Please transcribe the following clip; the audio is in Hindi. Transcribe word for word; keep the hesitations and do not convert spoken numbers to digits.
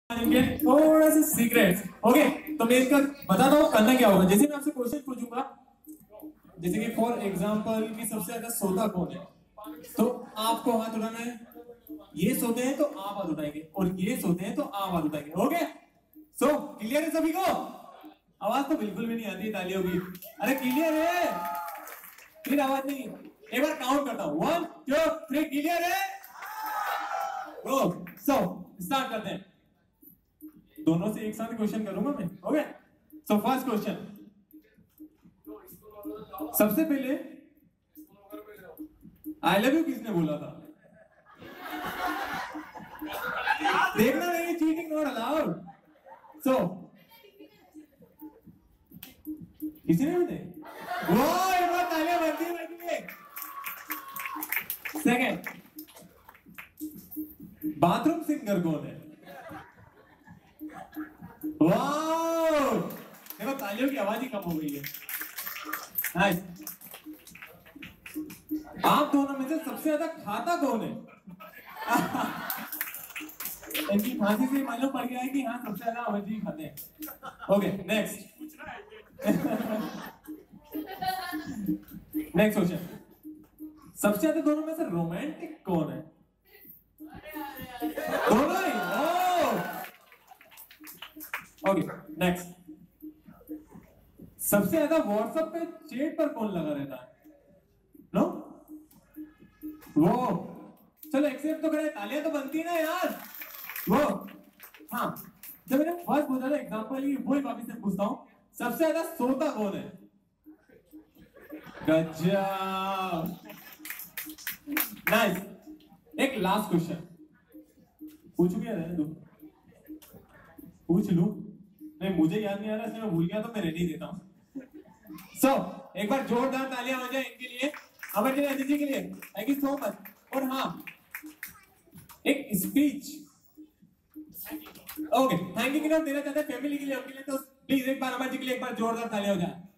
थोड़ा सा सीक्रेट। ओके, तो मैं इसका बताता हूँ करना क्या होगा। जैसे मैं आपसे क्वेश्चन पूछूंगा, जैसे कि फॉर एग्जांपल कि सबसे ज्यादा सोता कौन है, तो आपको हाथ उठाना है। ये सोते हैं तो आप हाथ उठाएंगे, और ये सोते हैं तो आप हाथ उठाएंगे। ओके, सो क्लियर है सभी को? आवाज तो बिल्कुल भी नहीं आती तालियों की। अरे क्लियर है? फिर आवाज नहीं। एक बार काउंट करता हूँ, वन टू थ्री। क्लियर है? ओ, सो स्टार्ट करते हैं। दोनों से एक साथ क्वेश्चन करूंगा मैं। Okay, so first question. सबसे पहले आई लव यू किसने बोला था? देखना नहीं, चीटिंग नॉट अलाउड। सो किसी ने भी नहीं? वो एक बार तालियां बनती है बैठिए। सेकंड, बाथरूम सिंगर कौन है? वाओ, देखो तालियों की आवाज ही कम हो गई है। नाइस। आप दोनों में से सबसे ज्यादा खाता कौन है? इनकी खांसी से मालूम पड़ गया है कि हाँ सबसे ज्यादा अवैध खाते हैं। Okay, next. Next question. सबसे ज्यादा दोनों में से रोमांटिक कौन है? दोनों ही? Okay, next. सबसे ज्यादा व्हाट्सएप पे चैट पर कौन लगा रहता है? नो, वो चलो एक्सेप्ट तो करें, तालियां तो बनती ना यार। वो हाँ, जब मैंने फर्स्ट पूछा था एग्जांपल ही वही वापस से पूछता हूँ, सबसे ज्यादा सोता कौन है? गजब, नाइस। एक लास्ट क्वेश्चन पूछू क्या? रहने दो, पूछ लूं। नहीं, मुझे याद नहीं आ रहा, इसलिए मैं भूल गया, तो मैं रेडी देता हूं। सो so, एक बार जोरदार तालियां हो जाए इनके लिए, हमारे अतिथि के लिए। Thank you so much. और हाँ, एक स्पीच ओके थैंक यू देना चाहते हैं फैमिली के लिए, उनके लिए, तो प्लीज एक बार हमारे जी के लिए एक बार जोरदार तालियां हो जाए।